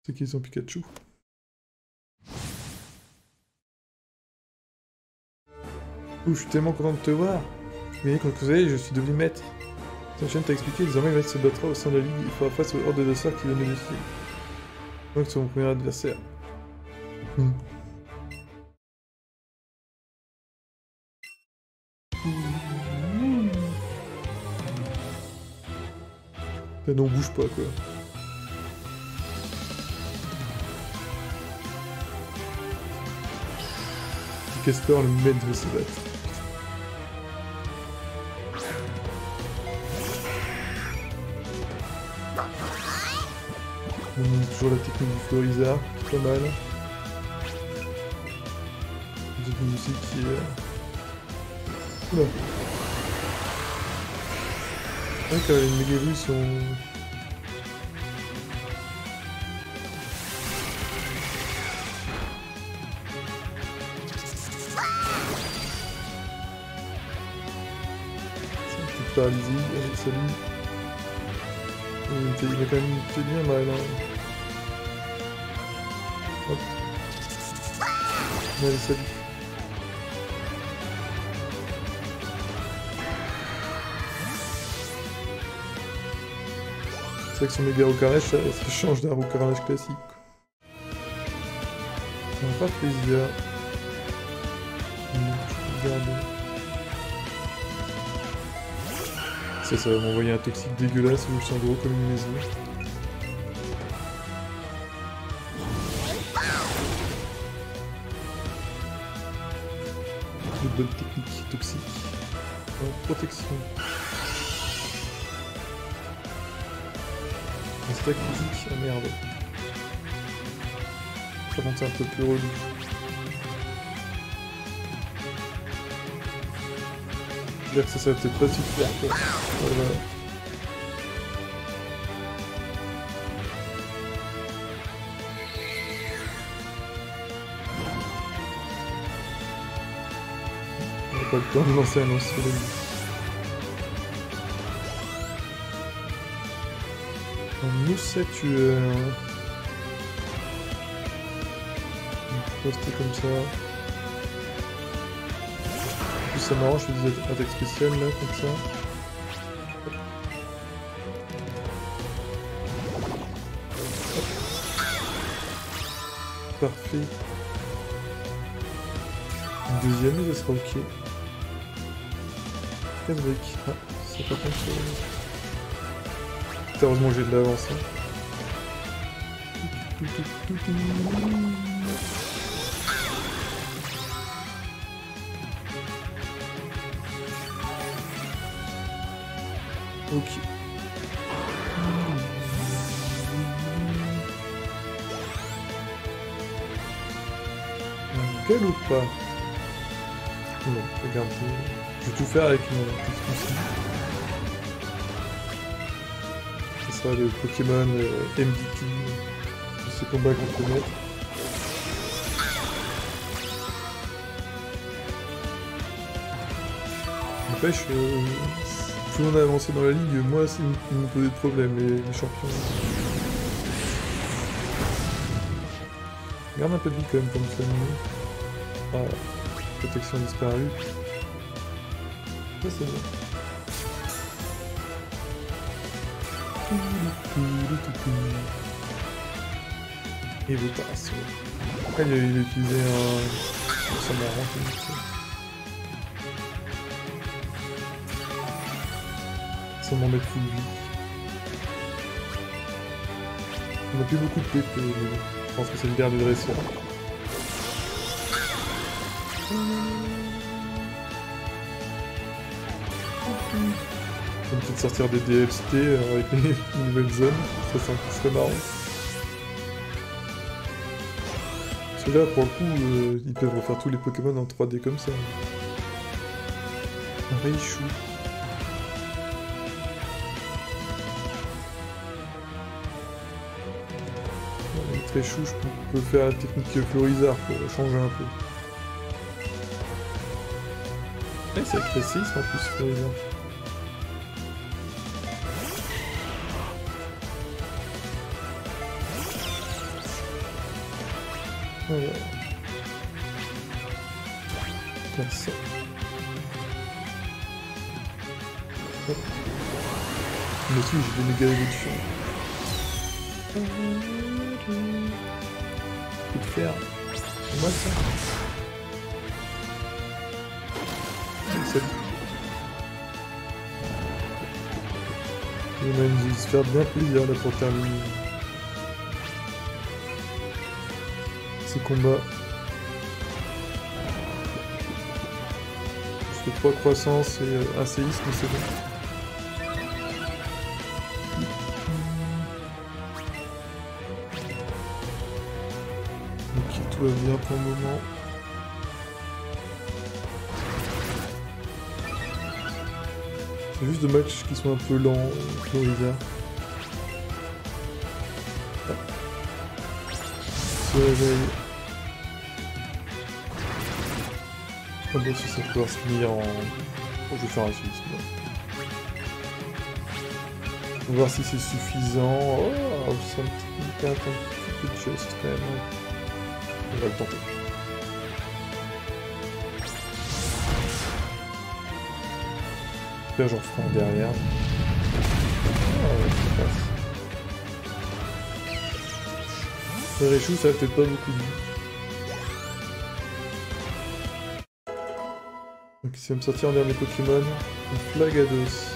C'est qui son Pikachu? Ouh, je suis tellement content de te voir. J'ai gagné contre Kozai et je suis devenu maître. Ton chaîne t'a expliqué, désormais le maître se battra au sein de la ligue, il fera face au horde de sorts qui viennent de défier. Donc c'est mon premier adversaire. Non, bouge pas quoi. Casper, le maître de se battre. On a toujours la technique du Florizard, qui est pas mal. Une musique qui est... Oula. Ouais, quand les méga évolutions. Paralysé, allez, salut. Il a quand même fait bien mal. Hein. Hop. Allez, salut. C'est vrai que son méga Roucarnage, ça change d'un Roucarnage classique. Ça va faire plaisir. Je vais regarder. Ça va m'envoyer un toxique dégueulasse où je sens gros comme une maison. Une bonne technique toxique. Protection. Un stack physique, ah merde. Par contre c'est un peu plus relou. Que ça va peut-être pas super quoi. Voilà. On n'a pas le temps de lancer un lance-feu. Un Moussatueur. On peut poster comme ça. Ça m'arrange, je fais des attaques spéciales là, comme ça. Hop. Parfait. Une deuxième et ça sera ok. 4 briques. Ah, c'est pas contre. Heureusement j'ai de l'avance. Hein. Ok. Un gueule ou pas? Non, regarde. Je vais tout faire avec mon petit souci. Ce sera le Pokémon MVP de ce combat contre le maître. N'empêche, plus on a avancé dans la ligue, moi ils m'ont posé de problèmes, les champions. Garde un peu de vie quand même pour nous s'animer. Ah, protection disparue. Ça c'est bon. Et Votasso. Après il a utilisé un... Ça m'arrange. Sans m'en mettre full vie. On a plus beaucoup de PP, mais je pense que c'est le dernier dresseur. On peut peut-être sortir des DLCT avec les nouvelles zones, ça serait marrant. Parce que là, pour le coup, ils peuvent refaire tous les Pokémon en 3D comme ça. Un Raichu. Très chou, je peux faire la technique Florizard pour changer un peu. Et c'est avec Ressis en plus Florizard. Alors... Comme ça. Hop. Mais si, j'ai des méga évolutions. Coup de fer. C'est moi ça. Salut. Il va se faire bien plaisir là pour terminer ces combats. Je fais 3 croissances et un séisme, c'est bon. Ok, tout va bien pour le moment. C'est juste de matchs qui sont un peu lents, Florida. Se réveille. Ah bon, si ça va pouvoir se finir en... Oh, je vais faire un séisme. On va voir si c'est suffisant. Oh, c'est un petit peu de chest quand même. On va le tenter. J'en ferai un derrière. Ah ouais, ça passe. Le réchou, ça va peut-être pas beaucoup de vie. Donc il va me sortir un dernier Pokémon. Un Flagados.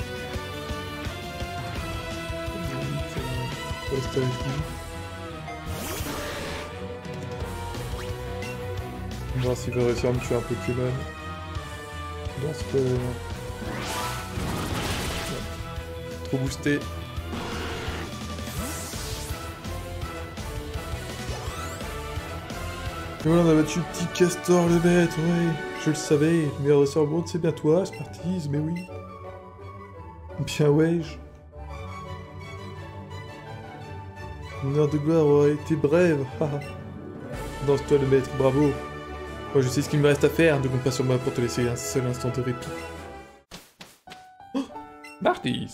Reste avec lui. On va voir s'il va réussir à me tuer un Pokémon. Dans ce trop boosté. Et voilà, on a battu Petit Castor le bête, ouais, je le savais. Le meilleur ressort au monde, c'est bien toi, Smarties, mais oui. Bien ouais. Mon heure de gloire aura été brève, haha. Danse-toi le maître, bravo. Moi je sais ce qu'il me reste à faire, ne compte pas sur moi pour te laisser un seul instant de répit. Oh, Smarties.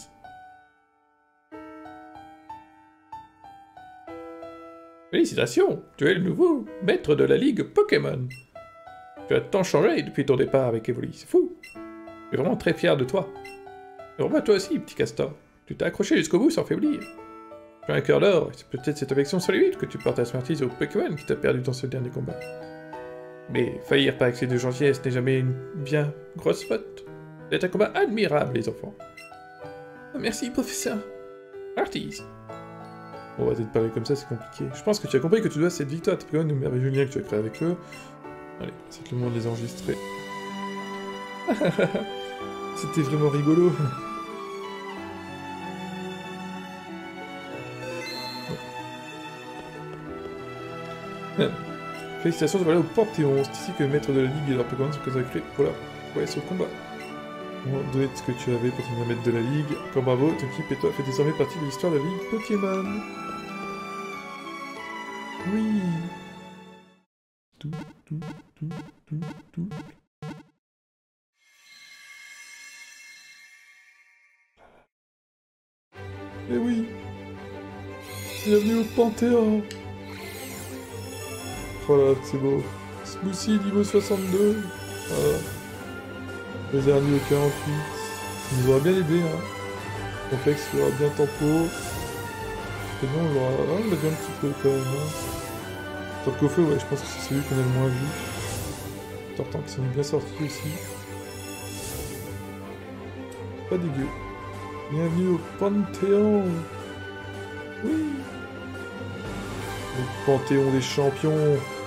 Félicitations, tu es le nouveau maître de la Ligue Pokémon. Tu as tant changé depuis ton départ avec Evoli, c'est fou. Je suis vraiment très fier de toi. Et revois toi aussi, petit Castor. Tu t'es accroché jusqu'au bout sans faiblir. Tu as un cœur d'or, et c'est peut-être cette affection solide que tu portes à Smarties et au Pokémon qui t'a perdu dans ce dernier combat. Mais faillir par excès de gentillesse n'est jamais une bien grosse faute. C'est un combat admirable, les enfants. Merci, professeur. Smarties. On va peut-être parler comme ça, c'est compliqué. Je pense que tu as compris que tu dois cette victoire à tes Pokémon au merveilleux lien que tu as créé avec eux. Allez, c'est le moment de les enregistrer. C'était vraiment rigolo. Félicitations, voilà au Panthéon. C'est ici que le maître de la Ligue et leurs Pokémon sont consacrés pour leur prouesse au combat. On va donner ce que tu avais pour devenir maître de la Ligue. Encore bravo, ton équipe et toi fait désormais partie de l'histoire de la Ligue Pokémon. Oui. Tout. Eh oui. Bienvenue au Panthéon. Oh là, c'est beau. Smoothie niveau 62. Voilà. Les derniers au 48. Ça nous aura bien aidé, hein. Complexe, il aura bien tempo. Et bon, on l'a bien un petit peu quand même, hein. Torcofeu, ouais, je pense que c'est celui qu'on a le moins vu. Tortank qui s'en est bien sorti aussi. Pas dégueu. Bienvenue au Panthéon. Oui. Le Panthéon des champions.